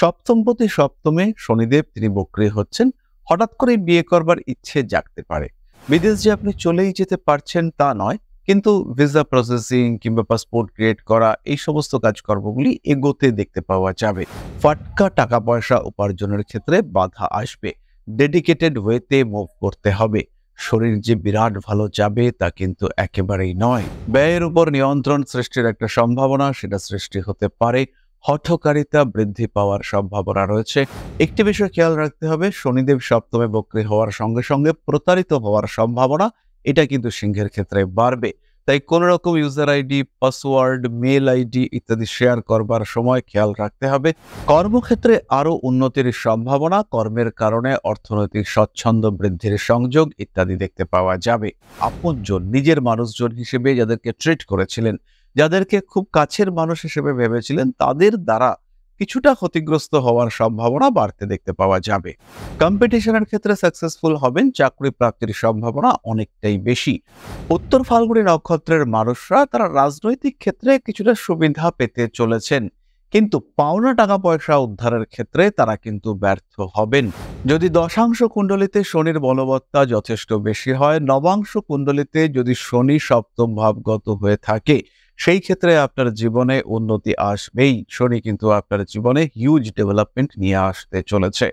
সপ্তমপতি সপ্তমে শনিদেব তিনি বক্রী হচ্ছেন। হঠাৎ করে বিয়ে করবার ইচ্ছে জাগতে পারে। বিদেশ যে আপনি চলেই যেতে পারছেন তা নয়, কিন্তু ভিসা প্রসেসিং কিংবা পাসপোর্ট ক্রিয়েট করা এই সমস্ত কাজকর্মগুলি এগোতে দেখতে পাওয়া যাবে। ফাটকা টাকা পয়সা উপার্জনের ক্ষেত্রে বাধা আসবে। ডেডিকেটেড ওয়েতে মুভ করতে হবে। শরীর যে বিরাট ভালো যাবে তা কিন্তু একেবারেই নয়। ব্যয়ের উপর নিয়ন্ত্রণ সৃষ্টির একটা সম্ভাবনা সেটা সৃষ্টি হতে পারে। হঠকারিতা বৃদ্ধি পাওয়ার সম্ভাবনা রয়েছে। একটি বিষয় খেয়াল রাখতে হবে, শনিদেব সপ্তমে বক্রী হওয়ার সঙ্গে সঙ্গে প্রতারিত হওয়ার সম্ভাবনা এটা কিন্তু সিংহের ক্ষেত্রে বাড়বে। তাই কোন রকম user ID, password, mail ID ইত্যাদি শেয়ার করবার সময় খেয়াল রাখতে হবে। কর্মক্ষেত্রে আরো উন্নতির সম্ভাবনা, কর্মের কারণে অর্থনৈতিক স্বচ্ছন্দ বৃদ্ধির সংযোগ ইত্যাদি দেখতে পাওয়া যাবে। আপনজন, নিজের মানুষজন হিসেবে যাদেরকে ট্রিট করেছিলেন, যাদেরকে খুব কাছের মানুষ হিসেবে ভেবেছিলেন, তাদের দ্বারা কিছুটা ক্ষতিগ্রস্ত হওয়ার সম্ভাবনা বাড়তে দেখতে পাওয়া যাবে। কম্পিটিশনের ক্ষেত্রে সাকসেসফুল হবেন, চাকরি প্রাপ্তির সম্ভাবনা অনেকটাই বেশি। উত্তর ফাল্গুনী নক্ষত্রের মানুষরা তারা রাজনৈতিক ক্ষেত্রে কিছুটা সুবিধা পেতে চলেছেন, কিন্তু পাওনা টাকা পয়সা উদ্ধারের ক্ষেত্রে তারা কিন্তু ব্যর্থ হবেন। যদি দশাংশ কুণ্ডলিতে শনির বলবত্তা যথেষ্ট বেশি হয়, নবাংশ কুণ্ডলিতে যদি শনি সপ্তম ভাবগত হয়ে থাকে, সেই ক্ষেত্রে আপনার জীবনে উন্নতি আসবেই। শনি কিন্তু আপনার জীবনে হিউজ ডেভেলপমেন্ট নিয়ে আসতে চলেছে।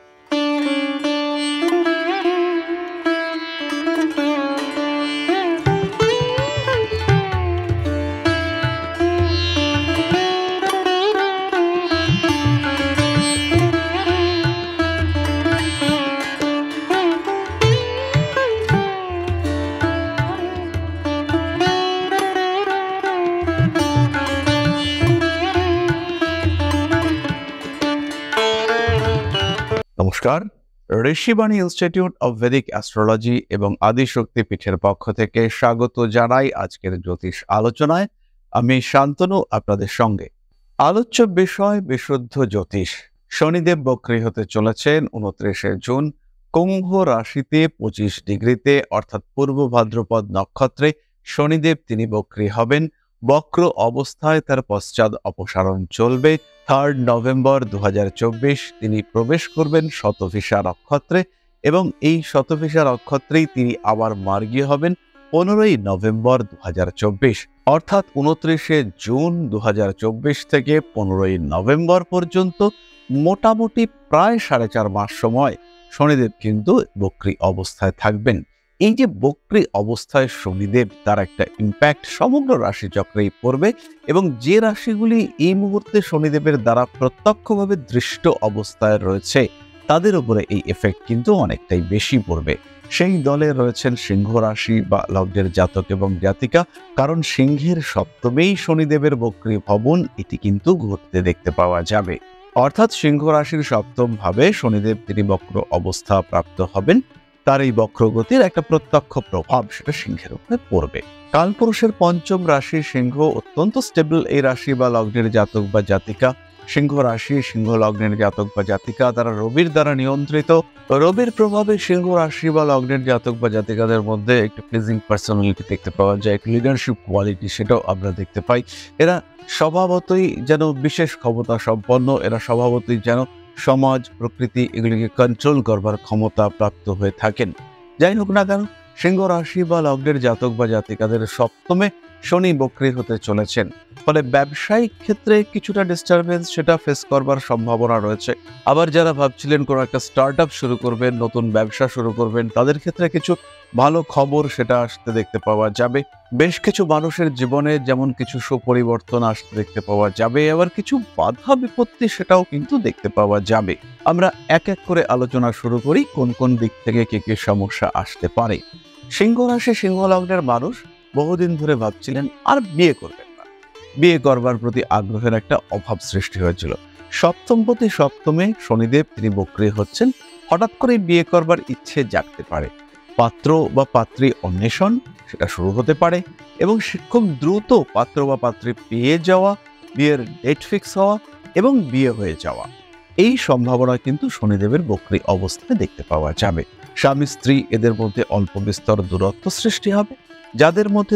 নমস্কার, Rishibani institute of Vedic astrology এবং আদিশক্তি পীঠের পক্ষ থেকে স্বাগত জানাই আজকের জ্যোতিষ আলোচনায়। আমি শান্তনু আপনাদের সঙ্গে। আলোচ্য বিষয় বিশুদ্ধ জ্যোতিষ। শনিদেব বক্রী হতে চলেছেন 29শে জুন কুম্ভ রাশিতে 25 ডিগ্রিতে, অর্থাৎ পূর্ব ভাদ্রপদ নক্ষত্রে শনিদেব তিনি বক্রী হবেন। বক্র অবস্থায় তার পশ্চাৎ অপসারণ চলবে। 3 নভেম্বর 2024 তিনি প্রবেশ করবেন শতভিষা নক্ষত্রে, এবং এই শতভিষা নক্ষত্রেই তিনি আবার মার্গী হবেন 15 নভেম্বর 2024। অর্থাৎ 29শে জুন 2024 থেকে 15 নভেম্বর পর্যন্ত মোটামুটি প্রায় 4.5 মাস সময় শনিদেব কিন্তু বক্রী অবস্থায় থাকবেন। এই যে বক্রী অবস্থায় শনিদেব, তার একটা ইম্প্যাক্ট সমগ্র রাশিচক্রেই পড়বে, এবং যে রাশিগুলি এই মুহূর্তে শনিদেবের দ্বারা প্রত্যক্ষভাবে দৃষ্ট অবস্থায় রয়েছে তাদের উপরে এই এফেক্ট কিন্তু অনেকটাই বেশি পড়বে। সেই দলে রয়েছেন সিংহ রাশি বা লগ্নের জাতক এবং জাতিকা, কারণ সিংহের সপ্তমেই শনিদেবের বক্রী ভবন এটি কিন্তু ঘটতে দেখতে পাওয়া যাবে। অর্থাৎ সিংহ রাশির সপ্তম ভাবে শনিদেব তিনি বক্র অবস্থা প্রাপ্ত হবেন। তার এই বক্রগতির একটা প্রত্যক্ষ প্রভাব সেটা সিংহের উপরে পড়বে। কালপুরুষের পঞ্চম রাশি সিংহ অত্যন্ত স্টেবল এই রাশি বা লগ্নের জাতক বা জাতিকা। সিংহ রাশি, সিংহ লগ্নের জাতক বা জাতিকা তারা রবির দ্বারা নিয়ন্ত্রিত। রবির প্রভাবে সিংহ রাশি বা লগ্নের জাতক বা জাতিকাদের মধ্যে একটু প্লিজিং পার্সোনালিটি দেখতে পাওয়া যায়, একটু লিডারশিপ কোয়ালিটি সেটাও আমরা দেখতে পাই। এরা স্বভাবতই যেন বিশেষ ক্ষমতা সম্পন্ন, এরা স্বভাবতই যেন সমাজ, প্রকৃতি এগুলিকে কন্ট্রোল করবার ক্ষমতা প্রাপ্ত হয়ে থাকেন। যাই হোক না কেন, সিংহ রাশি বা লগ্নের জাতক বা জাতিকাদের সপ্তমে শনি বক্রী হতে চলেছেন, ফলে ব্যবসায়িক ক্ষেত্রে কিছুটা ডিস্টারবেন্স সেটা ফেস করবার সম্ভাবনা রয়েছে। আবার যারা ভাবছিলেন কোনো একটা স্টার্ট আপ শুরু করবেন, নতুন ব্যবসা শুরু করবেন, তাদের ক্ষেত্রে কিছু ভালো খবর সেটা আসতে দেখতে পাওয়া যাবে। বেশ কিছু মানুষের জীবনে যেমন কিছু সুপরিবর্তন আসতে দেখতে পাওয়া যাবে, আবার কিছু বাধা বিপত্তি সেটাও কিন্তু দেখতে পাওয়া যাবে। আমরা এক এক করে আলোচনা শুরু করি কোন কোন দিক থেকে কি কি সমস্যা আসতে পারে। সিংহ রাশি, সিংহ লগ্নের মানুষ বহুদিন ধরে ভাবছিলেন আর বিয়ে করবেন না। বিয়ে করবার প্রতি আগ্রহের একটা অভাব সৃষ্টি হয়েছিল। সপ্তমপতি সপ্তমে শনিদেব তিনি বক্রী হচ্ছেন। হঠাৎ করে বিয়ে করবার ইচ্ছে জাগতে পারে। পাত্র বা পাত্রী অন্বেষণ সেটা শুরু হতে পারে, এবং খুব দ্রুত পাত্র বা পাত্রী পেয়ে যাওয়া, বিয়ের ডেট ফিক্স হওয়া এবং বিয়ে হয়ে যাওয়া, এই সম্ভাবনা কিন্তু শনিদেবের বক্রী অবস্থায় দেখতে পাওয়া যাবে। স্বামী স্ত্রী এদের মধ্যে অল্প বিস্তর দূরত্ব সৃষ্টি হবে। যাদের মধ্যে দূরত্ব ইতিমধ্যেই ছিল তাদের মধ্যে অশান্তির বাতাবরণ এটি বাড়বে। যাদের মধ্যে দূরত্ব ইতিমধ্যেই ছিল তাদের মধ্যে অশান্তির বাতাবরণ এটি বাড়বে। এবং এই শনিদেবের বক্রী অবস্থায় দেখতে পাওয়া যাবে। কালপুরুষের পঞ্চম রাশি সিংহ অত্যন্ত স্টেবল এই রাশি বা লগ্নের জাতক বা জাতিকা। সিংহ রাশি, সিংহ লগ্নের জাতক বা জাতিকাদের মধ্যে একটু প্লিজিং পার্সোনালিটি দেখতে পাওয়া যায়, একটু লিডারশিপ কোয়ালিটি সেটাও আমরা দেখতে পাই। এরা স্বভাবতই যেন বিশেষ ক্ষমতা সম্পন্ন, এরা স্বভাবতই যেন সমাজ, প্রকৃতি এগুলিকে কন্ট্রোল করবার ক্ষমতা প্রাপ্ত হয়ে থাকেন। যাই হোক না কেন, সিংহ রাশি বা লগ্নের জাতক বা জাতিকাদের সপ্তমে শনি বক্রী হতে চলেছেন।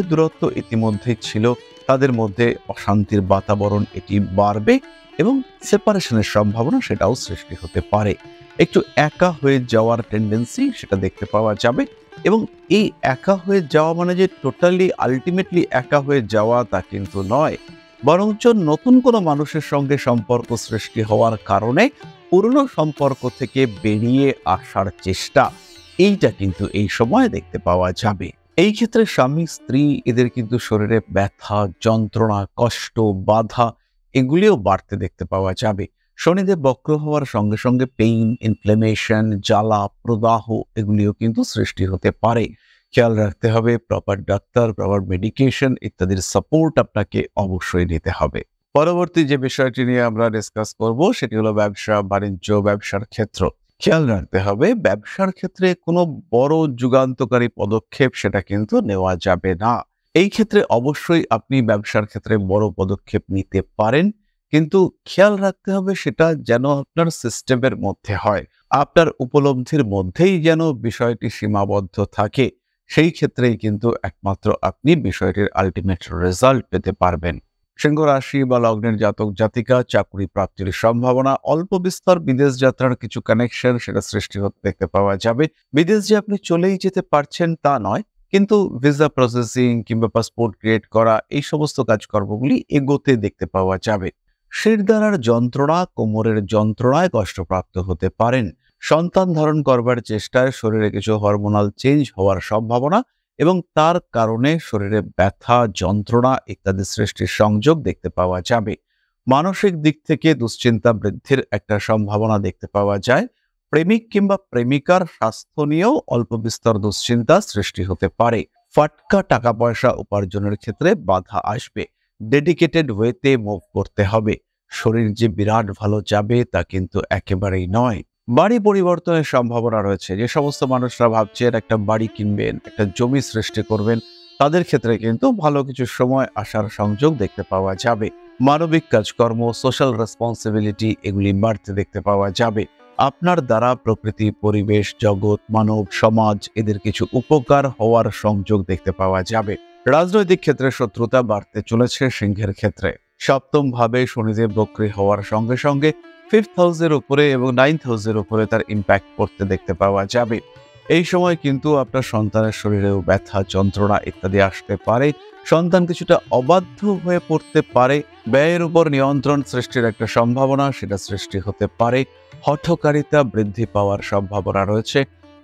এবং সেপারেশনের সম্ভাবনা সেটাও সৃষ্টি হতে পারে। একটু একা হয়ে যাওয়ার টেন্ডেন্সি সেটা দেখতে পাওয়া যাবে এবং এই একা হয়ে যাওয়া মানে যে টোটালি আলটিমেটলি একা হয়ে যাওয়া তা কিন্তু নয়, বরঞ্চ নতুন কোনো মানুষের সঙ্গে সম্পর্ক সৃষ্টি হওয়ার কারণে পুরনো সম্পর্ক থেকে বেরিয়ে আসার চেষ্টা, এইটা কিন্তু এই সময় দেখতে পাওয়া যাবে। এই ক্ষেত্রে স্বামী স্ত্রী এদের কিন্তু শরীরে ব্যথা, যন্ত্রণা, কষ্ট, বাধা এগুলিও বাড়তে দেখতে পাওয়া যাবে। শনিদেব বক্র হওয়ার সঙ্গে সঙ্গে পেইন, ইনফ্লেমেশন, জ্বালা, প্রদাহ এগুলিও কিন্তু সৃষ্টি হতে পারে। খেয়াল রাখতে হবে, প্রপার ডাক্তার, প্রপার মেডিকেশন ইত্যাদির সাপোর্ট আপনাকে অবশ্যই নিতে হবে। পরবর্তী যে বিষয়টি নিয়ে আমরা ডিসকাস করব সেটি হলো ব্যবসা বাণিজ্য, ব্যবসার ক্ষেত্র। খেয়াল রাখতে হবে, ব্যবসার ক্ষেত্রে কোনো বড় যুগান্তকারী পদক্ষেপ সেটা কিন্তু নেওয়া যাবে না। এই ক্ষেত্রে অবশ্যই আপনি ব্যবসার ক্ষেত্রে বড় পদক্ষেপ নিতে পারেন, কিন্তু খেয়াল রাখতে হবে সেটা যেন আপনার সিস্টেমের মধ্যে হয়, আপনার উপলব্ধির মধ্যেই যেন বিষয়টি সীমাবদ্ধ থাকে। সেই ক্ষেত্রেই কিন্তু একমাত্র আপনি বিষয়টির আলটিমেট রেজাল্ট পেতে পারবেন। সিংহ রাশি বা লগ্নের জাতক জাতিকা, চাকরি প্রাপ্তির সম্ভাবনা, অল্প বিস্তর বিদেশ যাত্রার কিছু কানেকশন সেটা সৃষ্টি হতে দেখতে পাওয়া যাবে। বিদেশ যে আপনি চলেই যেতে পারছেন তা নয়, কিন্তু ভিসা প্রসেসিং কিংবা পাসপোর্ট ক্রিয়েট করা এই সমস্ত কাজকর্মগুলি এগোতে দেখতে পাওয়া যাবে। শিরদাঁড়ার যন্ত্রণা, কোমরের যন্ত্রণায় কষ্টপ্রাপ্ত হতে পারেন। সন্তান ধারণ করবার চেষ্টায় শরীরে কিছু হরমোনাল চেঞ্জ হওয়ার সম্ভাবনা এবং তার কারণে শরীরে ব্যথা, যন্ত্রণা ইত্যাদি সৃষ্টির সংযোগ দেখতে পাওয়া যাবে। মানসিক দিক থেকে দুশ্চিন্তা বৃদ্ধির একটা সম্ভাবনা দেখতে পাওয়া যায়। প্রেমিক কিংবা প্রেমিকার স্বাস্থ্য নিয়েও অল্প বিস্তর দুশ্চিন্তা সৃষ্টি হতে পারে। ফাটকা টাকা পয়সা উপার্জনের ক্ষেত্রে বাধা আসবে। ডেডিকেটেড ওয়েতে মুভ করতে হবে। শরীর যে বিরাট ভালো যাবে তা কিন্তু একেবারেই নয়। বাড়ি পরিবর্তনের সম্ভাবনা রয়েছে। যে সমস্ত মানুষরা ভাবছেন একটা বাড়ি কিনবেন, একটা জমি সৃষ্টি করবেন, তাদের ক্ষেত্রে কিন্তু ভালো কিছু সময় আসার সংযোগ দেখতে পাওয়া যাবে। মানবিক কাজকর্ম, সোশ্যাল রেসপন্সিবিলিটি এগুলি বাড়তে দেখতে পাওয়া যাবে। আপনার দ্বারা প্রকৃতি, পরিবেশ, জগৎ, মানব সমাজ এদের কিছু উপকার হওয়ার সংযোগ দেখতে পাওয়া যাবে। রাজনৈতিক ক্ষেত্রে শত্রুতা বাড়তে চলেছে সিংহের ক্ষেত্রে। সপ্তম ভাবে শনিদেব বক্রী হওয়ার সঙ্গে সঙ্গে 5th হাউসের উপরে এবং 9th হাউসের উপরে তার ইম্প্যাক্ট পড়তে দেখতে পাওয়া যাবে। এই সময় কিন্তু আপনার সন্তানের শরীরেও ব্যথা, যন্ত্রণা ইত্যাদি আসতে পারে। সন্তান কিছুটা অবাধ্য হয়ে পড়তে পারে। ব্যয়ের উপর নিয়ন্ত্রণ সৃষ্টির একটা সম্ভাবনা সেটা সৃষ্টি হতে পারে। হঠকারিতা বৃদ্ধি পাওয়ার সম্ভাবনা রয়েছে।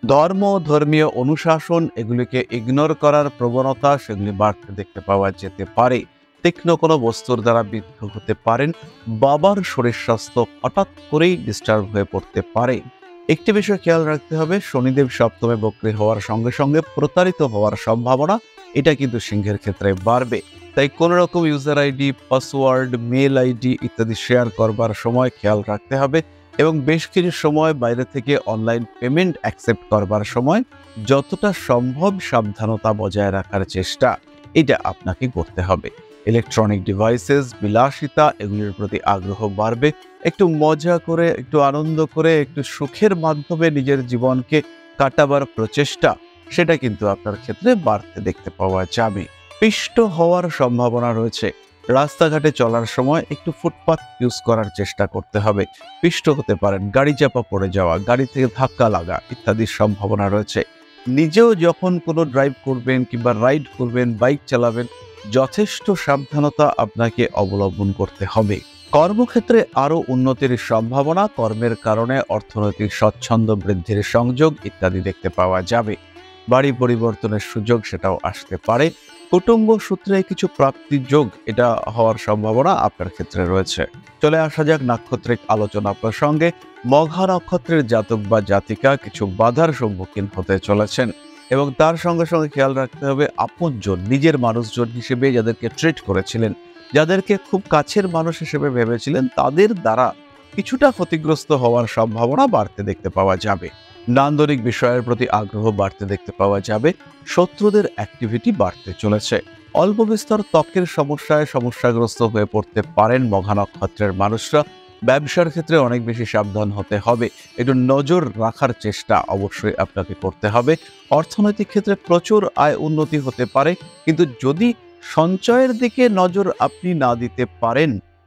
ধর্মীয় অনুশাসন এগুলিকে ইগনোর করার প্রবণতা সেগুলি বাড়তে দেখতে পাওয়া যেতে পারে। তীক্ষ্ণ কোনো বস্তুর দ্বারা বিদ্ধ হতে পারেন। বাবার শরীর স্বাস্থ্য হঠাৎ করেই ডিস্টার্ব হয়ে পড়তে পারে। একটি বিষয় খেয়াল রাখতে হবে, শনিদেব সপ্তমে বক্রী হওয়ার সঙ্গে সঙ্গে প্রতারিত হওয়ার সম্ভাবনা এটা কিন্তু সিংহের ক্ষেত্রে বাড়বে। তাই কোনো রকম user ID, password, mail ID ইত্যাদি শেয়ার করবার সময় খেয়াল রাখতে হবে এবং বেশ কিছু সময় বাইরে থেকে অনলাইন পেমেন্ট অ্যাকসেপ্ট করবার সময় যতটা সম্ভব সাবধানতা বজায় রাখার চেষ্টা এটা আপনাকে করতে হবে। ইলেকট্রনিক ডিভাইসেস, বিলাসিতা এগুলির প্রতি আগ্রহ বাড়বে। একটু মজা করে, একটু আনন্দ করে, একটু সুখের মাধ্যমে নিজের জীবনকে কাটাবার প্রচেষ্টা সেটা কিন্তু আপনার ক্ষেত্রে বাড়তে দেখতে পাওয়া যাবে। পিষ্ট হওয়ার সম্ভাবনা রয়েছে। রাস্তাঘাটে চলার সময় একটু ফুটপাথ ইউজ করার চেষ্টা করতে হবে। পিষ্ট হতে পারেন, গাড়ি চাপা পড়ে যাওয়া, গাড়ি থেকে ধাক্কা লাগা ইত্যাদির সম্ভাবনা রয়েছে। নিজেও যখন কোনো ড্রাইভ করবেন কিংবা রাইড করবেন, বাইক চালাবেন, যথেষ্ট সাবধানতা আপনাকে অবলম্বন করতে হবে। কর্মক্ষেত্রে আরও উন্নতির সম্ভাবনা, কর্মের কারণে অর্থনৈতিক স্বচ্ছন্দ বৃদ্ধির সংযোগ ইত্যাদি দেখতে পাওয়া যাবে। বাড়ি পরিবর্তনের সুযোগ সেটাও আসতে পারে। কুটুম্ব সূত্রে কিছু প্রাপ্তির যোগ এটা হওয়ার সম্ভাবনা আপনার ক্ষেত্রে রয়েছে। চলে আসা যাক নাক্ষত্রিক আলোচনা প্রসঙ্গে। মঘা নক্ষত্রের জাতক বা জাতিকা কিছু বাধার সম্মুখীন হতে চলেছেন এবং তার সঙ্গে সঙ্গে খেয়াল রাখতে হবে আপনজন, নিজের মানুষজন হিসেবে যাদেরকে ট্রিট করেছিলেন, যাদেরকে খুব কাছের মানুষ হিসেবে ভেবেছিলেন, তাদের দ্বারা কিছুটা ক্ষতিগ্রস্ত হওয়ার সম্ভাবনা বাড়তে দেখতে পাওয়া যাবে। নান্দনিক বিষয়ের প্রতি আগ্রহ বাড়তে দেখতে পাওয়া যাবে। শত্রুদের অ্যাক্টিভিটি বাড়তে চলেছে। অল্প বিস্তর ত্বকের সমস্যাগ্রস্ত হয়ে পড়তে পারেন মঘা নক্ষত্রের মানুষরা। ব্যবসার ক্ষেত্রে অনেক বেশি সাবধান হতে হবে। একটু নজর রাখার চেষ্টা অবশ্যই আপনাকে করতে হবে। অর্থনৈতিক ক্ষেত্রে প্রচুর আয় উন্নতি হতে পারে, কিন্তু যদি সঞ্চয়ের দিকে নজর আপনি না দিতে পারেন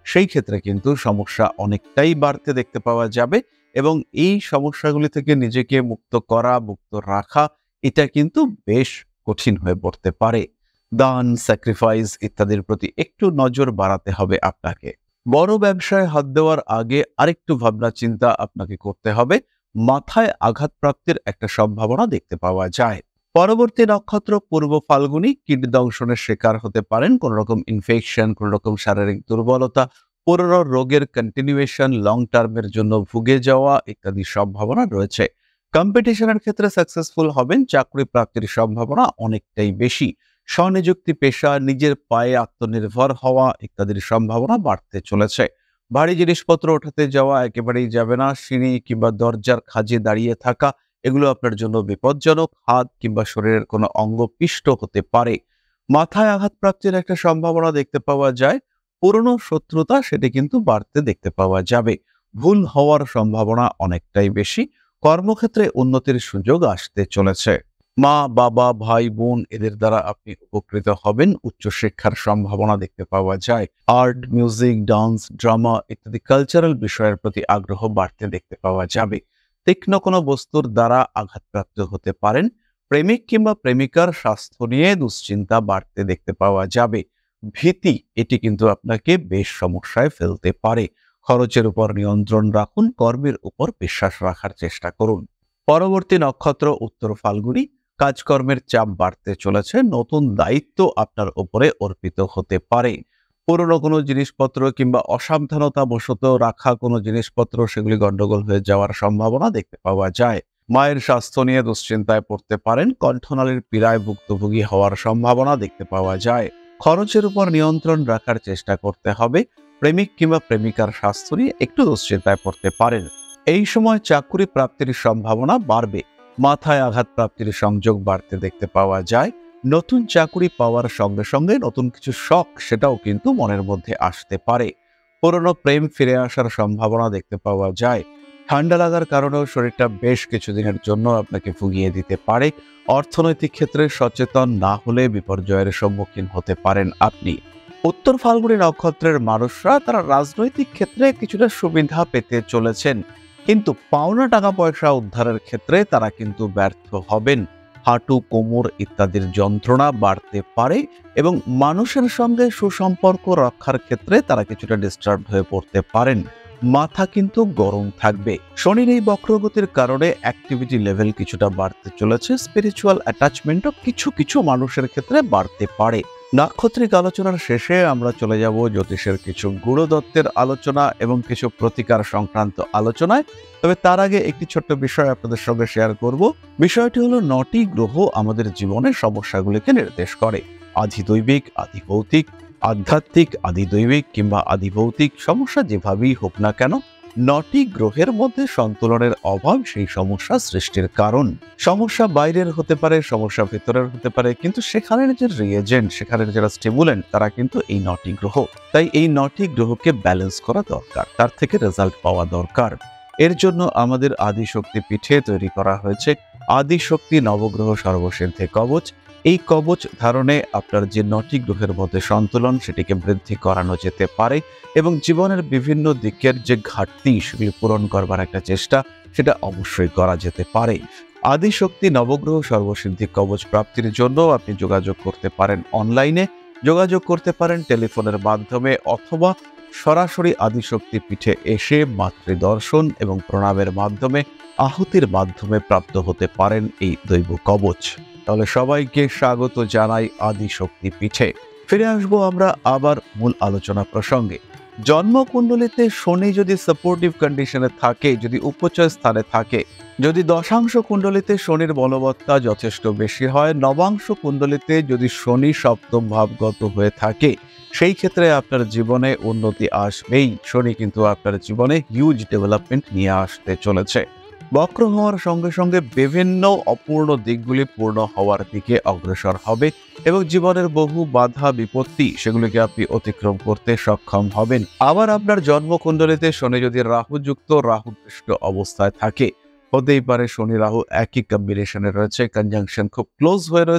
সেই ক্ষেত্রে কিন্তু সমস্যা অনেকটাই বাড়তে দেখতে পাওয়া যাবে এবং এই সমস্যাগুলি থেকে নিজেকে মুক্ত করা, মুক্ত রাখা এটা কিন্তু বেশ কঠিন হয়ে পড়তে পারে। দান, স্যাক্রিফাইস ইত্যাদির প্রতি একটু নজর বাড়াতে হবে আপনাকে। বড় ব্যবসায় হাত দেওয়ার আগে আরেকটু ভাবনা চিন্তা আপনাকে করতে হবে। মাথায় আঘাতপ্রাপ্তির একটা সম্ভাবনা দেখতে পাওয়া যায়। পরবর্তী নক্ষত্র পূর্ব ফাল্গুনী, কিডনি দংশনের শিকার হতে পারেন। কোন রকম ইনফেকশন, কোন রকম শারীরিক দুর্বলতা, পুরনো রোগের কন্টিনিউয়েশন, লং টার্মের জন্য ভুগে যাওয়া ইত্যাদি সম্ভাবনা রয়েছে। কম্পিটিশনের ক্ষেত্রে সাকসেসফুল হবেন, চাকরি প্রাপ্তির সম্ভাবনা অনেকটাই বেশি। স্বনিযুক্তি পেশা, নিজের পায়ে আত্মনির্ভর হওয়া ইত্যাদির সম্ভাবনা বাড়তে চলেছে। ভারী জিনিসপত্র ওঠাতে যাওয়া একেবারেই যাবে না। সিঁড়ি কিংবা দরজার খাঁজে দাঁড়িয়ে থাকা এগুলো আপনার জন্য বিপজ্জনক। হাত কিংবা শরীরের কোনো অঙ্গ পিষ্ট হতে পারে। মাথায় আঘাতপ্রাপ্তির একটা সম্ভাবনা দেখতে পাওয়া যায়। পুরনো শত্রুতা সেটি কিন্তু বাড়তে দেখতে পাওয়া যাবে। ভুল হওয়ার সম্ভাবনা অনেকটাই বেশি। কর্মক্ষেত্রে উন্নতির সুযোগ আসতে চলেছে। মা, বাবা, ভাই, বোন এদের দ্বারা আপনি উপকৃত হবেন। উচ্চশিক্ষার সম্ভাবনা দেখতে পাওয়া যায়। আর্ট, মিউজিক, ডান্স, ড্রামা ইত্যাদি কালচারাল বিষয়ের প্রতি আগ্রহ বাড়তে দেখতে পাওয়া যাবে। তীক্ষ্ণ কোনো বস্তুর দ্বারা আঘাতপ্রাপ্ত হতে পারেন। প্রেমিক কিংবা প্রেমিকার স্বাস্থ্য নিয়ে দুশ্চিন্তা বাড়তে দেখতে পাওয়া যাবে। ভীতি এটি কিন্তু আপনাকে বেশ সমস্যায় ফেলতে পারে। খরচের উপর নিয়ন্ত্রণ রাখুন, কর্মের উপর বিশ্বাস রাখার চেষ্টা করুন। পরবর্তী নক্ষত্র উত্তর ফাল্গুনী, কাজকর্মের চাপ বাড়তে চলেছে। নতুন দায়িত্ব আপনার উপরে অর্পিত হতে পারে। পুরনো কোনো জিনিসপত্র কিংবা অসাবধানতাবশত রাখা কোনো জিনিসপত্র সেগুলি গন্ডগোল হয়ে যাওয়ার সম্ভাবনা দেখতে পাওয়া যায়। মায়ের স্বাস্থ্য নিয়ে দুশ্চিন্তায় পড়তে পারেন। কণ্ঠনালীর পীড়ায় ভুক্তভোগী হওয়ার সম্ভাবনা দেখতে পাওয়া যায়। খরচের উপর নিয়ন্ত্রণ রাখার চেষ্টা করতে হবে। প্রেমিক কিংবা প্রেমিকার স্বাস্থ্য নিয়ে একটু দুশ্চিন্তায় পড়তে পারেন। এই সময় চাকরি প্রাপ্তির সম্ভাবনা বাড়বে। মাথায় আঘাত প্রাপ্তির সংযোগ বাড়তে দেখতে পাওয়া যায়। নতুন চাকরি পাওয়ার সঙ্গে সঙ্গে নতুন কিছু শখ সেটাও কিন্তু মনের মধ্যে আসতে পারে। পুরনো প্রেম ফিরে আসার সম্ভাবনা দেখতে পাওয়া যায়। ঠান্ডা লাগার কারণেও শরীরটা বেশ কিছুদিনের জন্য আপনাকে ভুগিয়ে দিতে পারে। অর্থনৈতিক ক্ষেত্রে সচেতন না হলে বিপর্যয়ের সম্মুখীন হতে পারেন আপনি। উত্তর ফাল্গুনী নক্ষত্রের মানুষরা তারা রাজনৈতিক ক্ষেত্রে কিছুটা সুবিধা পেতে চলেছেন, কিন্তু পাওনা টাকা পয়সা উদ্ধারের ক্ষেত্রে তারা কিন্তু ব্যর্থ হবেন। হাঁটু, কোমর ইত্যাদির যন্ত্রণা বাড়তে পারে এবং মানুষের সঙ্গে সুসম্পর্ক রক্ষার ক্ষেত্রে তারা কিছুটা ডিস্টার্ব হয়ে পড়তে পারেন। মাথা কিন্তু গরম থাকবে। শনির এই বক্রগতির কারণে অ্যাক্টিভিটি লেভেল কিছুটা বাড়তে চলেছে। স্পিরিচুয়াল অ্যাটাচমেন্টও কিছু কিছু মানুষের ক্ষেত্রে বাড়তে পারে। নাক্ষত্রিক আলোচনার শেষে আমরা চলে যাব জ্যোতিষের কিছু গুরুদত্তের আলোচনা এবং কিছু প্রতিকার সংক্রান্ত আলোচনায়। তবে তার আগে একটি ছোট্ট বিষয় আপনাদের সঙ্গে শেয়ার করব। বিষয়টি হলো 9টি গ্রহ আমাদের জীবনের সমস্যাগুলিকে নির্দেশ করে। আধিদৈবিক, আধিভৌতিক, আধ্যাত্মিক, আধিদৈবিক কিংবা আধিভৌতিক সমস্যা যেভাবেই হোক না কেন, 9টি গ্রহের মধ্যে সন্তুলনের অভাব সেই সমস্যা সৃষ্টির কারণ। সমস্যা বাইরের হতে পারে, সমস্যা ভেতরের হতে পারে, কিন্তু সেখানের যে রিয়েজেন্ট, সেখানের যারা স্টিমুলেন্ট তারা কিন্তু এই 9টি গ্রহ। তাই এই 9টি গ্রহকে ব্যালেন্স করা দরকার, তার থেকে রেজাল্ট পাওয়া দরকার। এর জন্য আমাদের আদিশক্তি পীঠে তৈরি করা হয়েছে আদিশক্তি নবগ্রহ সর্বসিদ্ধি কবচ। এই কবচ ধারণে আপনার যে 9টি গ্রহের মধ্যে সন্তুলন সেটিকে বৃদ্ধি করানো যেতে পারে এবং জীবনের বিভিন্ন দিকের যে ঘাটতি সেগুলি পূরণ করবার একটা চেষ্টা সেটা অবশ্যই করা যেতে পারে। আদিশক্তি নবগ্রহ সর্বসিদ্ধি কবচ প্রাপ্তির জন্য আপনি যোগাযোগ করতে পারেন অনলাইনে, যোগাযোগ করতে পারেন টেলিফোনের মাধ্যমে, অথবা সরাসরি আদিশক্তি পীঠে এসে মাতৃদর্শন এবং প্রণামের মাধ্যমে, আহুতির মাধ্যমে প্রাপ্ত হতে পারেন এই দৈব কবচ। তাহলে সবাইকে স্বাগত জানাই আদিশক্তি পীঠে। ফিরে আসবো আমরা আবার মূল আলোচনা প্রসঙ্গে। জন্মকুণ্ডলিতে শনি যদি সাপোর্টিভ কন্ডিশনে থাকে, যদি উপচয় স্থানে থাকে, যদি দশাংশ কুণ্ডলিতে শনির বলবত্তা যথেষ্ট বেশি হয়, নবাংশ কুণ্ডলিতে যদি শনি সপ্তম ভাবগত হয়ে থাকে, সেই ক্ষেত্রে আপনার জীবনে উন্নতি আসবেই। শনি কিন্তু আপনার জীবনে হিউজ ডেভেলপমেন্ট নিয়ে আসতে চলেছে। বক্র হওয়ার সঙ্গে সঙ্গে বিভিন্ন অপূর্ণ দিকগুলি পূর্ণ হওয়ার দিকে অগ্রসর হবে এবং জীবনের বহু বাধা বিপত্তি সেগুলিকে আপনি অতিক্রম করতে সক্ষম হবেন। আবার আপনার জন্মকুণ্ডলিতে শনি যদি রাহুযুক্ত, রাহুদৃষ্ট অবস্থায় থাকে, হতেই পারে শনি রাহু একই কম্বিনেশনে রয়েছে, কনজাংশন খুব ক্লোজ হয়ে রয়েছে,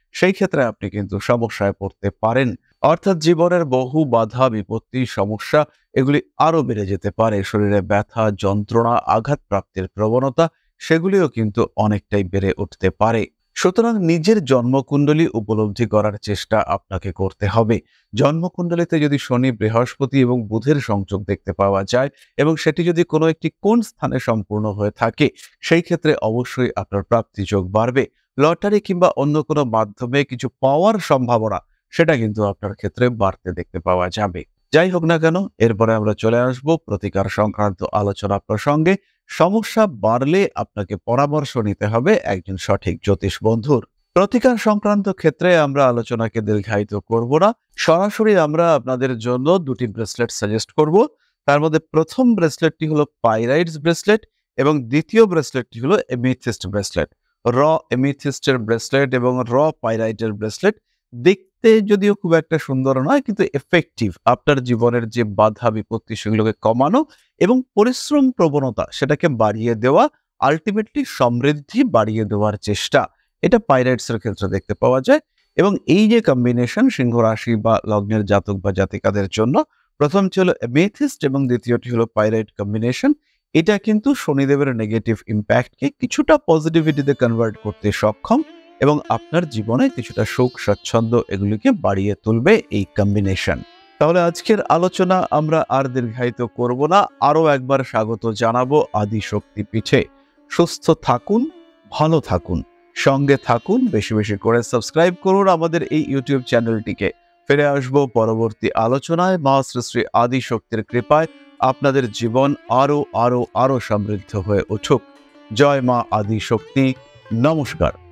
সেই ক্ষেত্রে আপনি কিন্তু সমস্যায় পড়তে পারেন। অর্থাৎ জীবনের বহু বাধা বিপত্তি সমস্যা এগুলি আরো বেড়ে যেতে পারে। শরীরে ব্যথা যন্ত্রণা আঘাত প্রাপ্তির প্রবণতা সেগুলিও কিন্তু অনেকটাই বেড়ে উঠতে পারে। সুতরাং নিজের জন্মকুণ্ডলী উপলব্ধি করার চেষ্টা আপনাকে করতে হবে। জন্মকুণ্ডলীতে যদি শনি বৃহস্পতি এবং বুধের সংযোগ দেখতে পাওয়া যায় এবং সেটি যদি কোনো একটি কোন স্থানে সম্পূর্ণ হয়ে থাকে, সেই ক্ষেত্রে অবশ্যই আপনার প্রাপ্তি যোগ বাড়বে। লটারি কিংবা অন্য কোনো মাধ্যমে কিছু পাওয়ার সম্ভাবনা সেটা কিন্তু আপনার ক্ষেত্রে বাড়তে দেখতে পাওয়া যাবে। যাই হোক না কেন, এরপরে আমরা চলে আসব প্রতিকার সংক্রান্ত আলোচনা প্রসঙ্গে। সমস্যা বাড়লে আপনাকে পরামর্শ নিতে হবে একজন সঠিক জ্যোতিষ বন্ধুর। প্রতিকার সংক্রান্ত ক্ষেত্রে আমরা আলোচনাকে দীর্ঘায়িত করব না, সরাসরি আমরা আপনাদের জন্য দুটি ব্রেসলেট সাজেস্ট করব। তার মধ্যে প্রথম ব্রেসলেটটি হলো পাইরাইটস ব্রেসলেট এবং দ্বিতীয় ব্রেসলেটটি হলো এমিথিস্ট ব্রেসলেট। র এমিথিস্টের ব্রেসলেট এবং র পাইরাইটের ব্রেসলেট দেখতে যদিও খুব একটা সুন্দর নয়, কিন্তু এফেক্টিভ। আপনার জীবনের যে বাধা বিপত্তি সেগুলোকে কমানো এবং পরিশ্রম প্রবণতা সেটাকে বাড়িয়ে দেওয়া, আলটিমেটলি সমৃদ্ধি বাড়িয়ে দেওয়ার চেষ্টা, এটা পাইরাইটস এর ক্ষেত্রে দেখতে পাওয়া যায়। এবং এই যে কম্বিনেশন সিংহ রাশি বা লগ্নের জাতক বা জাতিকাদের জন্য, প্রথমটি হলো এমেথিস্ট এবং দ্বিতীয়টি হলো পাইরাইট কম্বিনেশন। এটা কিন্তু শনিদেবের নেগেটিভ ইম্প্যাক্টকে কিছুটা পজিটিভিটিতে কনভার্ট করতে সক্ষম এবং আপনার জীবনে কিছুটা সুখ স্বাচ্ছন্দ্য এগুলিকে বাড়িয়ে তুলবে এই কম্বিনেশন। তাহলে আজকের আলোচনা আমরা আর দীর্ঘায়িত করব না, আরো একবার স্বাগত জানাবো আদিশক্তি পীঠে। সুস্থ থাকুন, ভালো থাকুন, সঙ্গে থাকুন, বেশি বেশি করে সাবস্ক্রাইব করুন আমাদের এই ইউটিউব চ্যানেলটিকে। ফিরে আসবো পরবর্তী আলোচনায়। মা শ্রী শ্রী আদিশক্তির কৃপায় আপনাদের জীবন আরো আরো আরো সমৃদ্ধ হয়ে উঠুক। জয় মা আদিশক্তি। নমস্কার।